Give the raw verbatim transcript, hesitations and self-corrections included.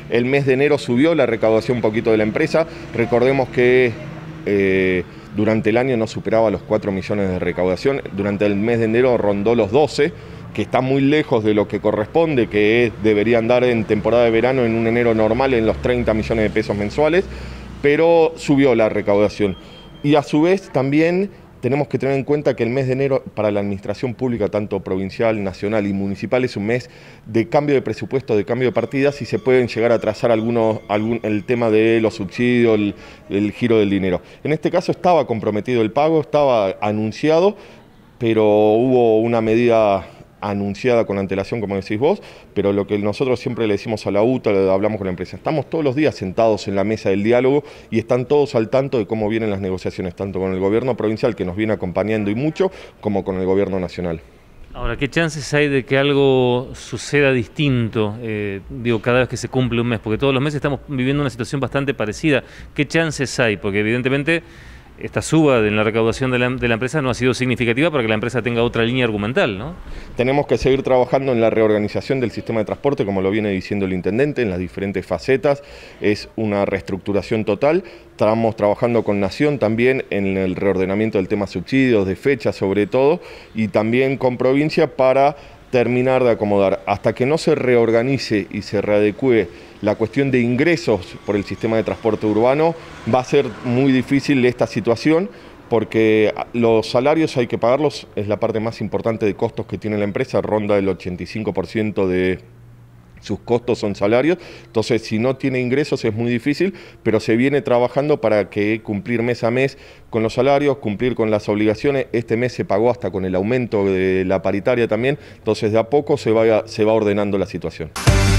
El mes de enero subió la recaudación un poquito de la empresa. Recordemos que eh, durante el año no superaba los cuatro millones de recaudación. Durante el mes de enero rondó los doce, que está muy lejos de lo que corresponde, que es, debería andar en temporada de verano en un enero normal en los treinta millones de pesos mensuales, pero subió la recaudación. Y a su vez también tenemos que tener en cuenta que el mes de enero para la administración pública, tanto provincial, nacional y municipal, es un mes de cambio de presupuesto, de cambio de partidas, y se pueden llegar a atrasar algunos, algún, el tema de los subsidios, el, el giro del dinero. En este caso estaba comprometido el pago, estaba anunciado, pero hubo una medida anunciada con antelación, como decís vos, pero lo que nosotros siempre le decimos a la U T A, hablamos con la empresa, estamos todos los días sentados en la mesa del diálogo y están todos al tanto de cómo vienen las negociaciones, tanto con el gobierno provincial, que nos viene acompañando y mucho, como con el gobierno nacional. Ahora, ¿qué chances hay de que algo suceda distinto, eh, digo, cada vez que se cumple un mes? Porque todos los meses estamos viviendo una situación bastante parecida. ¿Qué chances hay? Porque evidentemente esta suba en la recaudación de la, de la empresa no ha sido significativa para que la empresa tenga otra línea argumental, ¿no? Tenemos que seguir trabajando en la reorganización del sistema de transporte, como lo viene diciendo el intendente, en las diferentes facetas. Es una reestructuración total. Estamos trabajando con Nación también en el reordenamiento del tema subsidios, de fecha sobre todo, y también con provincia para terminar de acomodar. Hasta que no se reorganice y se readecue la cuestión de ingresos por el sistema de transporte urbano, va a ser muy difícil esta situación, porque los salarios hay que pagarlos, es la parte más importante de costos que tiene la empresa, ronda el ochenta y cinco por ciento de sus costos son salarios, entonces si no tiene ingresos es muy difícil, pero se viene trabajando para que cumplir mes a mes con los salarios, cumplir con las obligaciones. Este mes se pagó hasta con el aumento de la paritaria también, entonces de a poco se va, se va ordenando la situación.